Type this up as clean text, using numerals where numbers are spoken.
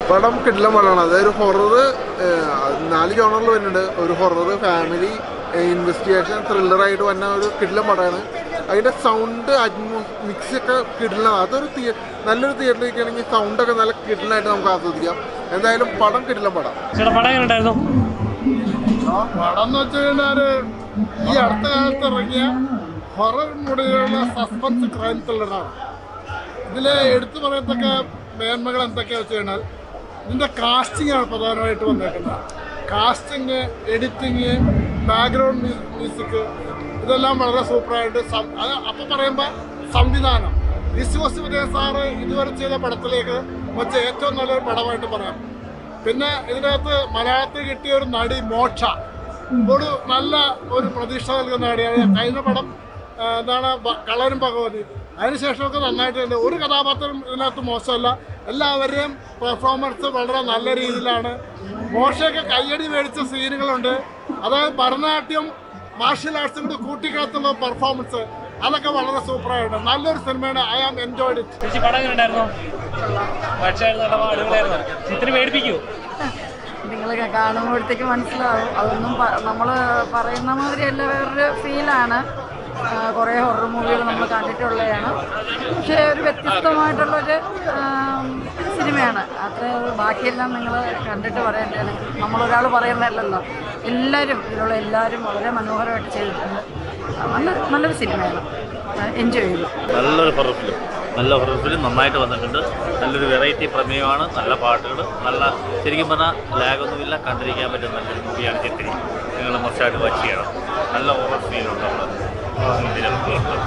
പടം കിടിലം പടമാണ്. അതായത് ഹൊറർ 4 ജോണറിൽ വരുന്നുണ്ട്. ഒരു ഹൊറർ, ഫാമിലി, ഇൻവെസ്റ്റിഗേഷൻ, ത്രില്ലറായിട്ട് വന്ന ഒരു കിടിലം പടമാണ്. അതിൻ്റെ സൗണ്ട് മിക്സൊക്കെ കിടിലാണ്. അതൊരു നല്ലൊരു തിയേറ്ററിലേക്കാണെങ്കിൽ സൗണ്ടൊക്കെ നല്ല കിടിലായിട്ട് നമുക്ക് ആസ്വദിക്കാം. എന്തായാലും പടം കിടിലം പടം. പടം എങ്ങനെ ഉണ്ടായിരുന്നു? പടം എന്ന് വെച്ച് കഴിഞ്ഞാൽ ഈ അടുത്ത കാലത്ത് ഇറങ്ങിയ ഹൊറർ മൂഡിലുള്ള സസ്പെൻസ് ക്രൈം ത്രില്ലറാണ്. ഇതിൽ എടുത്തു പറയത്തക്ക മേന്മകൾ എന്തൊക്കെയാ വെച്ച് കഴിഞ്ഞാൽ ഇതിൻ്റെ കാസ്റ്റിംഗ് ആണ് പ്രധാനമായിട്ട് വന്നേക്കുന്നത്. കാസ്റ്റിങ്, എഡിറ്റിങ്, ബാക്ക്ഗ്രൗണ്ട് മ്യൂസിക് ഇതെല്ലാം വളരെ സൂപ്പറായിട്ട്. അപ്പം പറയുമ്പോൾ സംവിധാനം വിശ്വസിവിജയൻ സാറ് ഇതുവരെ ചെയ്ത പടത്തിലേക്ക് വെച്ച് ഏറ്റവും നല്ലൊരു പടമായിട്ട് പറയാം. പിന്നെ ഇതിനകത്ത് മലയാളത്തിൽ കിട്ടിയ ഒരു നടി മോക്ഷ ഒരു നല്ല ഒരു പ്രതീക്ഷ നൽകുന്ന നടിയാണ്. കഴിഞ്ഞ പടം എന്താണ് കളരും ഭഗവതി, അതിനുശേഷമൊക്കെ നന്നായിട്ടുണ്ട്. ഒരു കഥാപാത്രം ഇതിനകത്ത് മോശമല്ല. എല്ലാവരുടെയും പെർഫോമൻസ് വളരെ നല്ല രീതിയിലാണ്. മോശയൊക്കെ കയ്യടി മേടിച്ച സീനുകളുണ്ട്. അതായത് ഭരതനാട്യം, മാർഷ്യൽ ആർട്സും കൂടി കൂട്ടിക്കലർത്തുന്ന പെർഫോമൻസ് അതൊക്കെ വളരെ സൂപ്പറായിട്ട് നല്ലൊരു സിനിമയാണ്. I am enjoyed it. പടം എങ്ങനെ ഉണ്ടായിരുന്നു? നിങ്ങളൊക്കെ കാണുമ്പോഴത്തേക്ക് മനസ്സിലാവും. അതൊന്നും നമ്മൾ പറയുന്ന മാതിരിയല്ല, വേറൊരു ഫീലാണ്. കുറേ ഹൊറർ മൂവികൾ നമ്മൾ കണ്ടിട്ടുള്ളതാണ്. പക്ഷേ ഒരു വ്യത്യസ്തമായിട്ടുള്ളൊരു സിനിമയാണ്. അത്ര ബാക്കിയെല്ലാം നിങ്ങൾ കണ്ടിട്ട് പറയേണ്ടതാണ്. നമ്മളൊരാൾ പറയുന്നതല്ലല്ലോ. ഇതിലുള്ള എല്ലാവരും വളരെ മനോഹരമായിട്ട് ചെയ്തിട്ടുണ്ട്. നല്ലൊരു സിനിമയാണ്. എൻജോയ് ചെയ്തു. നല്ലൊരു ഹൊറർ ഫിലിം, നന്നായിട്ട് വന്നിട്ടുണ്ട്. നല്ലൊരു വെറൈറ്റി പ്രമേയമാണ്. നല്ല പാട്ടുകൾ, നല്ല ശരിക്കും പറഞ്ഞാൽ ലാഗൊന്നുമില്ല, കണ്ടിരിക്കാൻ പറ്റുന്ന നല്ലൊരു മൂവിയാണ്. ചിത്രി നിങ്ങൾ മസ്റ്റായിട്ട് വാച്ച് ചെയ്യണം. നല്ല ഹൊറർ ഫീലുണ്ട്.